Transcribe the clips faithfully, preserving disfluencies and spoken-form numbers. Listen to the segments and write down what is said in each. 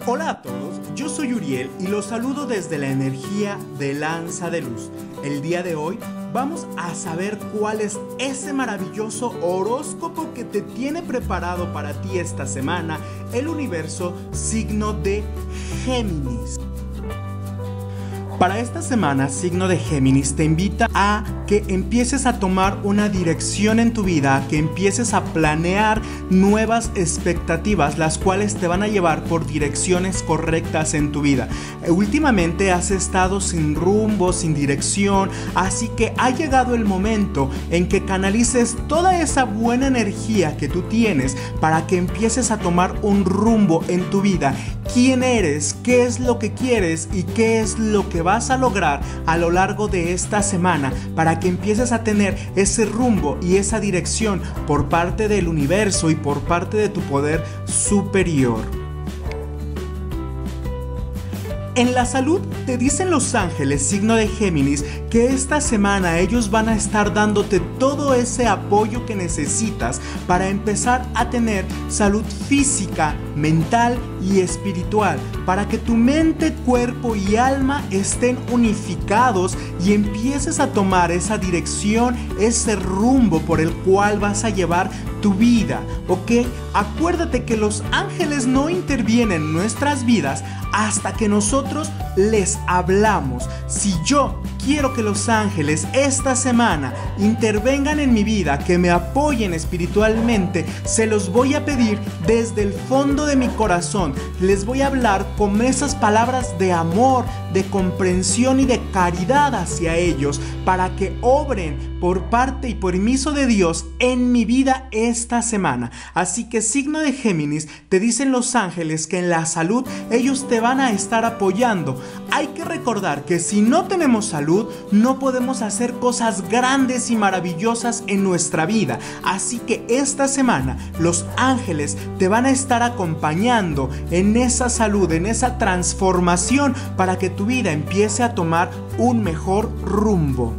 Hola a todos, yo soy Uriel y los saludo desde la energía de Lanza de Luz. El día de hoy vamos a saber cuál es ese maravilloso horóscopo que te tiene preparado para ti esta semana el universo signo de Géminis. Para esta semana, signo de Géminis te invita a que empieces a tomar una dirección en tu vida, a que empieces a planear nuevas expectativas, las cuales te van a llevar por direcciones correctas en tu vida. Últimamente has estado sin rumbo, sin dirección, así que ha llegado el momento en que canalices toda esa buena energía que tú tienes para que empieces a tomar un rumbo en tu vida. ¿Quién eres? ¿Qué es lo que quieres? ¿Y qué es lo que vas a lograr a lo largo de esta semana para que empieces a tener ese rumbo y esa dirección por parte del universo y por parte de tu poder superior? En la salud te dicen los ángeles, signo de Géminis, que esta semana ellos van a estar dándote todo ese apoyo que necesitas para empezar a tener salud física, mental y espiritual, para que tu mente, cuerpo y alma estén unificados y empieces a tomar esa dirección, ese rumbo por el cual vas a llevar tu vida, ¿ok? Acuérdate que los ángeles no intervienen en nuestras vidas hasta que nosotros les hablamos. Si yo quiero que los ángeles esta semana intervengan en mi vida, que me apoyen espiritualmente, se los voy a pedir desde el fondo de mi corazón. Les voy a hablar con esas palabras de amor, de comprensión y de caridad hacia ellos, para que obren por parte y permiso de Dios en mi vida esta semana. Así que, signo de Géminis, te dicen los ángeles que en la salud ellos te van a estar apoyando. Hay que recordar que si no tenemos salud, no podemos hacer cosas grandes y maravillosas en nuestra vida. Así que esta semana los ángeles te van a estar acompañando en esa salud, en esa transformación, para que tu vida empiece a tomar un mejor rumbo.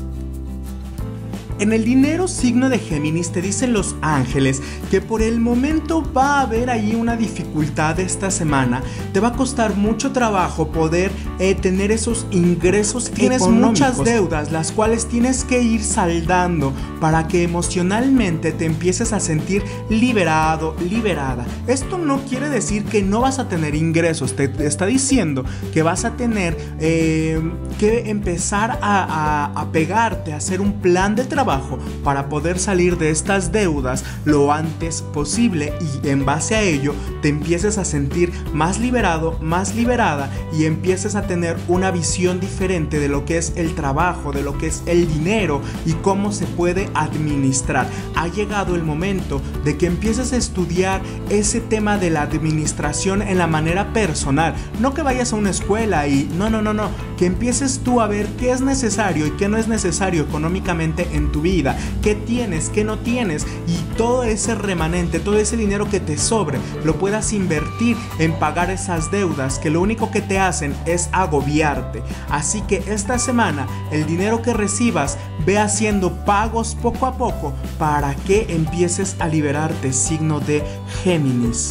En el dinero, signo de Géminis, te dicen los ángeles que por el momento va a haber ahí una dificultad esta semana. Te va a costar mucho trabajo poder eh, tener esos ingresos. Tienes muchas deudas, las cuales tienes que ir saldando para que emocionalmente te empieces a sentir liberado, liberada. Esto no quiere decir que no vas a tener ingresos, te, te está diciendo que vas a tener eh, que empezar a, a, a pegarte, a hacer un plan de trabajo para poder salir de estas deudas lo antes posible, y en base a ello te empieces a sentir más liberado, más liberada, y empieces a tener una visión diferente de lo que es el trabajo, de lo que es el dinero y cómo se puede administrar. Ha llegado el momento de que empieces a estudiar ese tema de la administración en la manera personal, no que vayas a una escuela y no, no, no, no, que empieces tú a ver qué es necesario y qué no es necesario económicamente en tu vida, qué tienes, qué no tienes, y todo ese remanente, todo ese dinero que te sobre, lo puedas invertir en pagar esas deudas que lo único que te hacen es agobiarte. Así que esta semana el dinero que recibas, ve haciendo pagos poco a poco para que empieces a liberarte, signo de Géminis.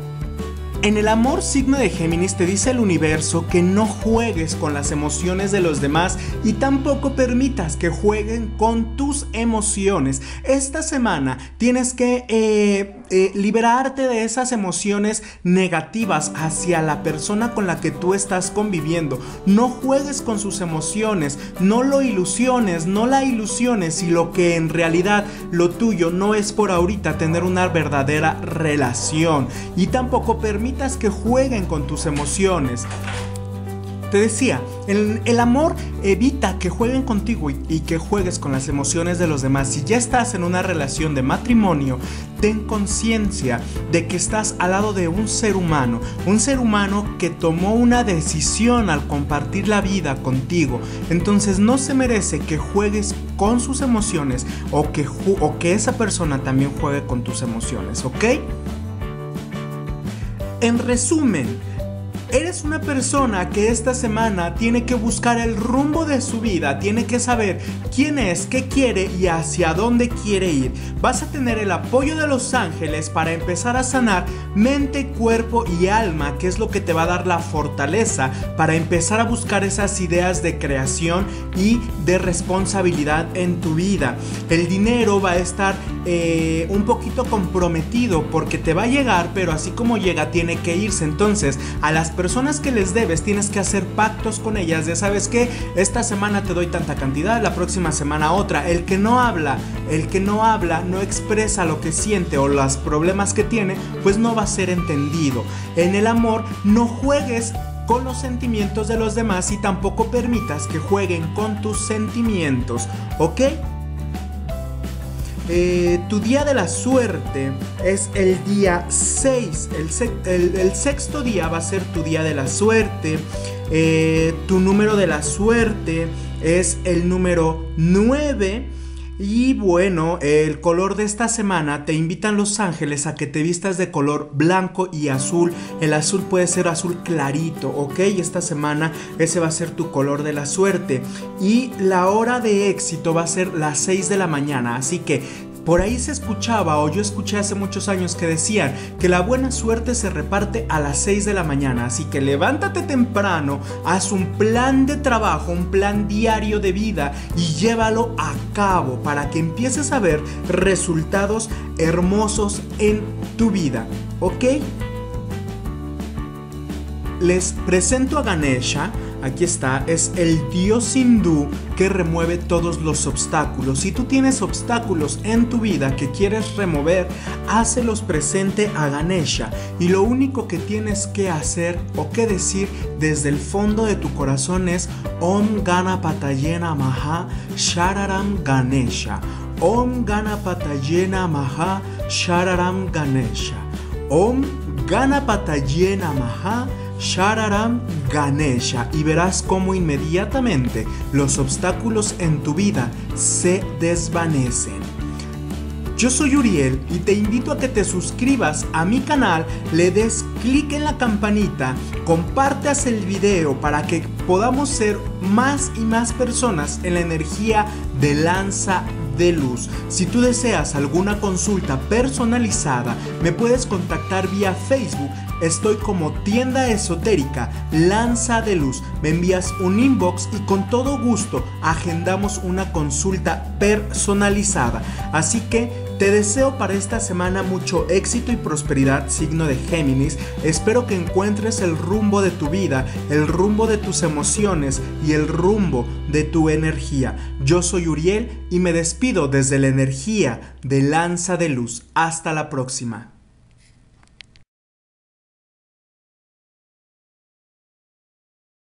En el amor, signo de Géminis, te dice el universo que no juegues con las emociones de los demás y tampoco permitas que jueguen con tus emociones. Esta semana tienes que eh, eh, liberarte de esas emociones negativas hacia la persona con la que tú estás conviviendo. No juegues con sus emociones, no lo ilusiones, no la ilusiones, y lo que en realidad lo tuyo no es por ahorita tener una verdadera relación, y tampoco permitas que jueguen con tus emociones. Te decía, el, el amor evita que jueguen contigo y, y que juegues con las emociones de los demás. Si ya estás en una relación de matrimonio, ten conciencia de que estás al lado de un ser humano, un ser humano que tomó una decisión al compartir la vida contigo. Entonces no se merece que juegues con sus emociones, o que, o que esa persona también juegue con tus emociones, ¿ok? En resumen, Eres una persona que esta semana tiene que buscar el rumbo de su vida, tiene que saber quién es, qué quiere y hacia dónde quiere ir. Vas a tener el apoyo de los ángeles para empezar a sanar mente, cuerpo y alma, que es lo que te va a dar la fortaleza para empezar a buscar esas ideas de creación y de responsabilidad en tu vida. El dinero va a estar eh, un poquito comprometido porque te va a llegar, pero así como llega tiene que irse. Entonces, a las personas que les debes tienes que hacer pactos con ellas de, ¿sabes qué? Esta semana te doy tanta cantidad, la próxima semana otra. El que no habla, el que no habla, no expresa lo que siente o los problemas que tiene, pues no va a ser entendido. En el amor, no juegues con los sentimientos de los demás y tampoco permitas que jueguen con tus sentimientos, ¿ok? Eh, tu día de la suerte es el día seis, el, se el, el sexto día va a ser tu día de la suerte. Eh, tu número de la suerte es el número nueve. Y bueno, el color de esta semana te invitan los ángeles a que te vistas de color blanco y azul. El azul puede ser azul clarito, ¿ok? Esta semana ese va a ser tu color de la suerte. Y la hora de éxito va a ser las seis de la mañana, así que por ahí se escuchaba, o yo escuché hace muchos años que decían que la buena suerte se reparte a las seis de la mañana. Así que levántate temprano, haz un plan de trabajo, un plan diario de vida y llévalo a cabo para que empieces a ver resultados hermosos en tu vida, ¿ok? Les presento a Ganesha. Aquí está, es el dios hindú que remueve todos los obstáculos. Si tú tienes obstáculos en tu vida que quieres remover, hácelos presente a Ganesha. Y lo único que tienes que hacer o que decir desde el fondo de tu corazón es Om Ganapataye Namaha Shararam Ganesha. Om Ganapataye Namaha Shararam Ganesha. Om Ganapataye Namaha Shararam Ganesha, y verás cómo inmediatamente los obstáculos en tu vida se desvanecen. Yo soy Uriel y te invito a que te suscribas a mi canal, le des clic en la campanita, compartas el video para que podamos ser más y más personas en la energía de Lanza de Luz. Si tú deseas alguna consulta personalizada, me puedes contactar vía Facebook. Estoy como Tienda Esotérica Lanza de Luz. Me envías un inbox y con todo gusto agendamos una consulta personalizada. Así que te deseo para esta semana mucho éxito y prosperidad, signo de Géminis. Espero que encuentres el rumbo de tu vida, el rumbo de tus emociones y el rumbo de tu energía. Yo soy Uriel y me despido desde la energía de Lanza de Luz. Hasta la próxima.